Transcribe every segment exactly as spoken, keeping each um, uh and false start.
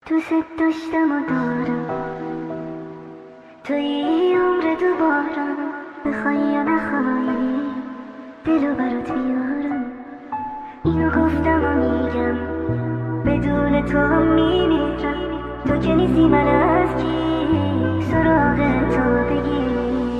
دوست داشتم و دارم توی عمر دوبارم، بخوای یا نخوای دلو برات میارم. اینو گفتم و میگم بدون تو هم میمیرم. تو که نیستی من از کی سراغ تو بگیرم.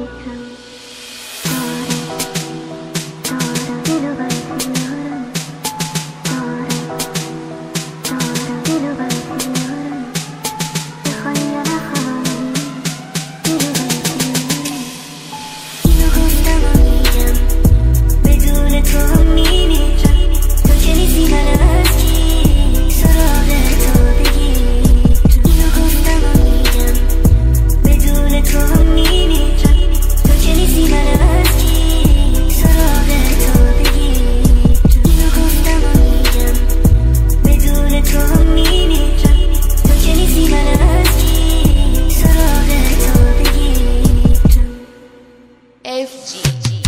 دارم دارم دلو برات میارم. دارم دارم دلو برات میارم. بخوای یا نخوای دلو برات میارم. اینو گفتم و میگم بدون تو هم میمیرم. تو که نیستی من از کی سراغ تو بگیرم. اینو گفتم و میگم بدون تو هم میمیرم. تو که نیستی من از کی سراغ تو بگیرم. اینو گفتم و میگم بدون تو هم میمیرم. تو که نیستی من از کی سراغ تو بگیرم. اف جی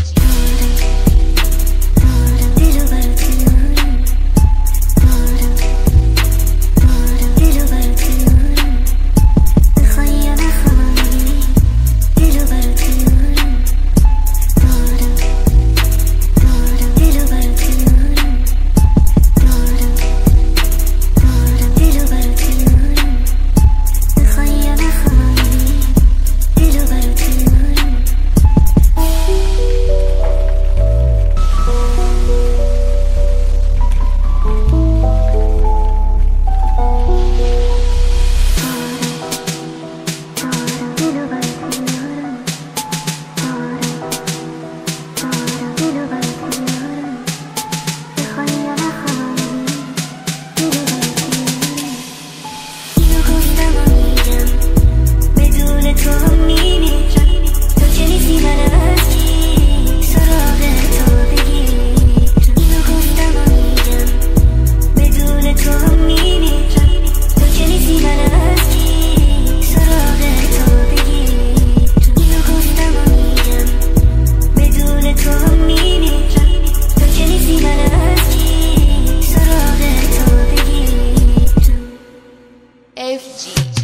دارم دلو برات میارم. دارم دارم دلو برات میارم. بخوای یا نخوای دلو برات میارم. دارم دارم دلو برات میارم. دارم دارم دلو برات میارم. بخوای یا نخوای دلو برات میارم. دارم دلو برات میارم. دارم دارم دلو برات میارم. بخوای یا نخوای دلو برات میارم. اینو گفتم و میگم بدون تو هم میمیرم. تو که نیستی من از کی سراغ تو بگیرم. اینو گفتم و میگم بدون تو هم میمیرم. تو که نیستی من از کی سراغ تو بگیرم. اینو گفتم و میگم بدون تو هم میمیرم. تو که نیستی من از کی سراغ تو بگیرم. اف جی